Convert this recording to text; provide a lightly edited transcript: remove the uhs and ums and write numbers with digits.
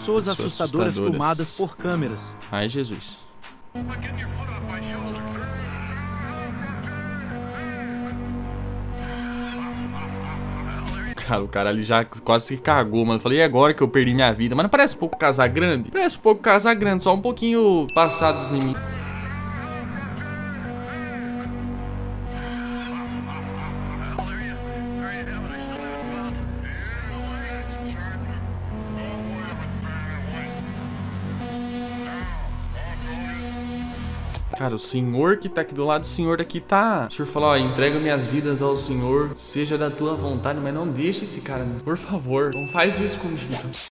pessoas assustadoras filmadas por câmeras. Ai, Jesus. Cara, o cara ali já quase se cagou, mano. Falei, e agora que eu perdi minha vida? Mas não parece um pouco Casa Grande? Parece um pouco Casa Grande, só um pouquinho passado dos limites. Cara, o senhor que tá aqui do lado, o senhor daqui tá... O senhor falou, ó, entrega minhas vidas ao senhor, seja da tua vontade, mas não deixe esse cara, por favor, não faz isso comigo.